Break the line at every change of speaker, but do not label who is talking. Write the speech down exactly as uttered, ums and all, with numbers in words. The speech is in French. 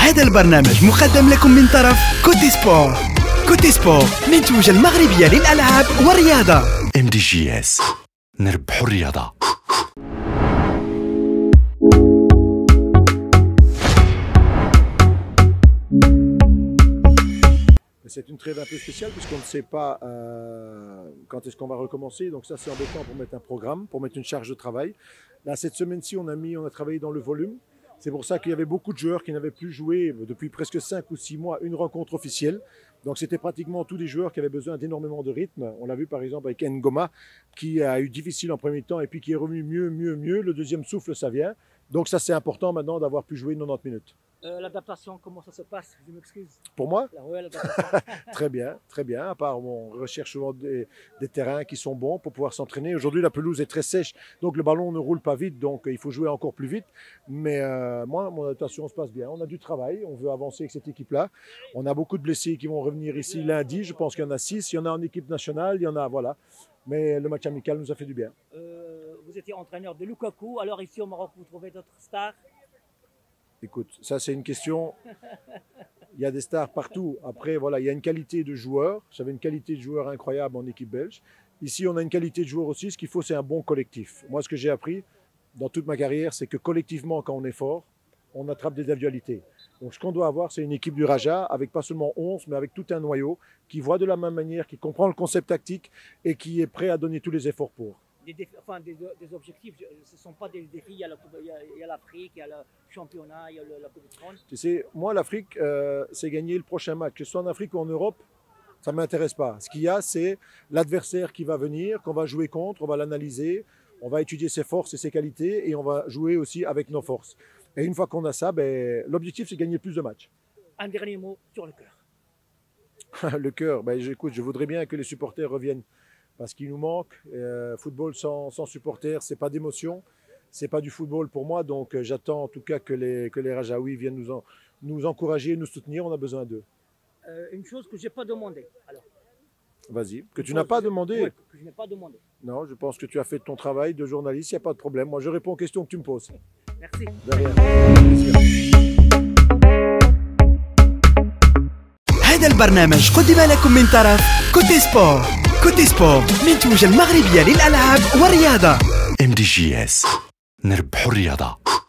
هذا البرنامج مقدم لكم من طرف كوتي سبور. كوتي سبور منتوجة المغربية للألعاب والرياضة.
ام دي جي اس، نربحوا الرياضة.
C'est une trêve un peu spéciale puisqu'on ne sait pas euh, quand est-ce qu'on va recommencer. Donc ça c'est embêtant pour mettre un programme, pour mettre une charge de travail. Là cette semaine-ci on a mis, on a travaillé dans le volume. C'est pour ça qu'il y avait beaucoup de joueurs qui n'avaient plus joué depuis presque cinq ou six mois une rencontre officielle. Donc c'était pratiquement tous les joueurs qui avaient besoin d'énormément de rythme. On l'a vu par exemple avec Ngoma qui a eu difficile en premier temps et puis qui est revenu mieux, mieux, mieux. Le deuxième souffle ça vient. Donc ça c'est important maintenant d'avoir pu jouer quatre-vingt-dix minutes.
Euh, L'adaptation, comment ça se passe? Je m'excuse.
Pour moi
Ouais, l'adaptation.
Très bien, très bien. À part, on recherche souvent des, des terrains qui sont bons pour pouvoir s'entraîner. Aujourd'hui, la pelouse est très sèche, donc le ballon ne roule pas vite, donc il faut jouer encore plus vite. Mais euh, moi, mon adaptation se passe bien. On a du travail, on veut avancer avec cette équipe-là. On a beaucoup de blessés qui vont revenir ici lundi. Je pense qu'il y en a six. Il y en a en équipe nationale, il y en a, voilà. Mais le match amical nous a fait du bien.
Euh, vous étiez entraîneur de Lukaku, alors ici au Maroc, vous trouvez d'autres stars?
Écoute, ça c'est une question. Il y a des stars partout. Après, voilà, il y a une qualité de joueur. J'avais une qualité de joueur incroyable en équipe belge. Ici, on a une qualité de joueur aussi. Ce qu'il faut, c'est un bon collectif. Moi, ce que j'ai appris dans toute ma carrière, c'est que collectivement, quand on est fort, on attrape des individualités. Donc, ce qu'on doit avoir, c'est une équipe du Raja avec pas seulement onze, mais avec tout un noyau qui voit de la même manière, qui comprend le concept tactique et qui est prêt à donner tous les efforts pour.
Des, défis, enfin, des, des objectifs, ce ne sont pas des défis. Il y a l'Afrique, il y a le championnat, il y a le, la Coupe de France.
Tu sais, moi, l'Afrique, euh, c'est gagner le prochain match. Que ce soit en Afrique ou en Europe, ça ne m'intéresse pas. Ce qu'il y a, c'est l'adversaire qui va venir, qu'on va jouer contre, on va l'analyser, on va étudier ses forces et ses qualités et on va jouer aussi avec nos forces. Et une fois qu'on a ça, ben, l'objectif, c'est gagner plus de matchs.
Un dernier mot sur le cœur.
Le cœur, ben, écoute, je voudrais bien que les supporters reviennent. Parce qu'il nous manque. Euh, football sans, sans supporters, c'est pas d'émotion, c'est pas du football pour moi. Donc euh, j'attends en tout cas que les, que les Rajaouis viennent nous, en, nous encourager, nous soutenir. On a besoin d'eux.
Euh, une chose que j'ai pas demandé. Alors.
Vas-y. Que tu n'as pas demandé.
Ouais, que je n'ai pas demandé.
Non, je pense que tu as fait ton travail de journaliste. Il n'y a pas de problème. Moi, je réponds aux questions que tu me poses.
Merci.
De rien.
هذا البرنامج قدم لكم من طرف كوتي سبور. كوتي سبور منتوجة المغربية للألعاب والرياضة.
ام دي جي اس، نربحوا الرياضة.